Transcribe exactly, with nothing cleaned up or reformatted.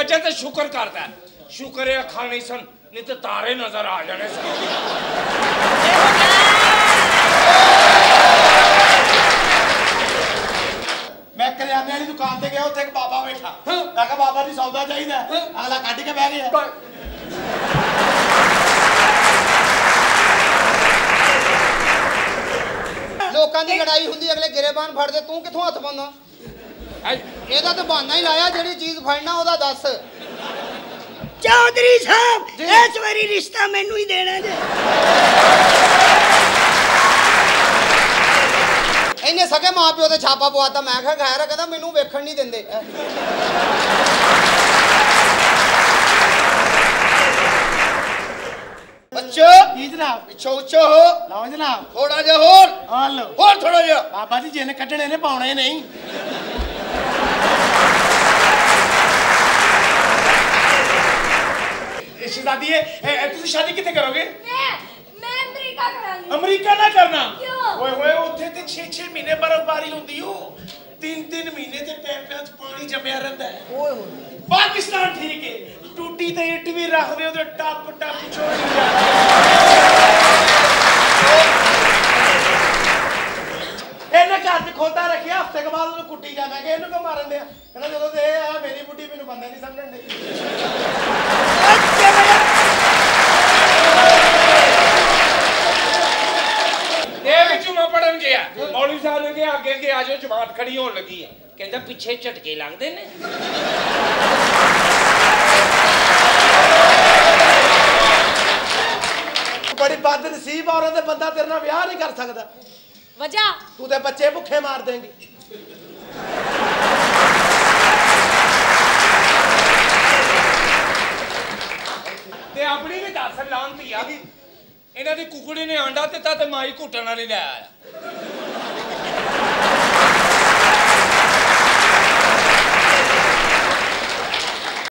बचे तो शुक्र करता शुक्र है अखा नहीं सन नहीं तो तारे नजर आ जाने सन मैं करियाने वाली दुकान ते गया उत्थे एक बाबा बैठा मैं कहा बाबा जी सौदा चाहिए अगला कट के बह गया लोकां दी लड़ाई हुंदी अगले गिरेबान फड़दे तू किथों हत्थ पाउंदा ਇਹਦਾ ਤਾਂ ਬਹਾਨਾ ਹੀ ਲਾਇਆ ਜਿਹੜੀ ਚੀਜ਼ ਫੜਨਾ ਉਹਦਾ ਦੱਸ ਚੌਧਰੀ ਸਾਹਿਬ ਇਸ ਵਾਰੀ ਰਿਸ਼ਤਾ ਮੈਨੂੰ ਹੀ ਦੇਣਾ ਜੇ ਇਹਨੇ ਸਕੇ ਮਾਂ ਪਿਓ ਤੇ ਛਾਪਾ ਪਵਾਤਾ ਮੈਂ ਕਿਹਾ ਖੈਰ ਕਹਿੰਦਾ ਮੈਨੂੰ ਵੇਖਣ ਨਹੀਂ ਦਿੰਦੇ बच्चो जी जनाब पिछो उच्चो हो लाओ जनाब थोड़ा जा होर हां लो होर थोड़ा जा बाबा जी जिन कटने ने पाउणे नहीं शहजादी है तुम शादी कितने करोगे मैं मैं अमेरिका करांगी अमेरिका ना करना क्यों ओए ओए ਉੱਥੇ ਤੇ छह छह महीने बर्फबारी ਹੁੰਦੀ ਓ तीन तीन महीने ਤੇ ਪੈਪਾਂ 'ਚ ਪਾਣੀ ਜੰਮਿਆ ਰਹਿੰਦਾ ਹੈ ਓਏ ਹੋਏ ਪਾਕਿਸਤਾਨ ਠੀਕ ਹੈ ਟੂਟੀ ਤੇ ਇੱਟ ਵੀ ਰੱਖਦੇ ਉਹਦੇ ਟੱਪ ਟੱਪ ਛੋੜੀ ਜਾਂਦੇ ਇਹਨੇ ਘਰ 'ਚ ਖੋਤਾ ਰੱਖਿਆ ਹਫਤੇ ਕੇ ਬਾਅਦ ਉਹਨੂੰ ਕੁੱਟੀ ਜਾ ਮੈਂ ਕਿਹਾ ਇਹਨੂੰ ਕਿਉਂ ਮਾਰਨ ਦੇ ਆ ਕਹਿੰਦਾ ਜਦੋਂ ਦੇ ਆ ਮੇਰੀ ਬੁੱਢੀ ਮੈਨੂੰ ਬੰਦੇ ਨਹੀਂ ਸਮਝਣ ਦੇ पढ़न गया मौलवी साहब ने कहा आगे आगे आ जाओ जमात खड़ी होने लगी है कहता पीछे झटके लगते ने बड़ी बदनसीब औरत है बंदा तेरे नाल ब्याह नहीं कर सकता वजह तू ते बच्चे भुखे मार देंगी ते अपनी भी दस लानती आ इन्हां दी कुकड़ी ने आंडा दिता ते माई घुटन वाली ले आया